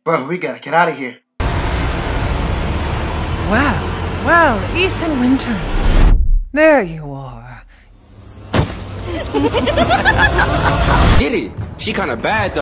Bro, we gotta get out of here. Well, Ethan Winters. There you are. Get it? She kinda bad though.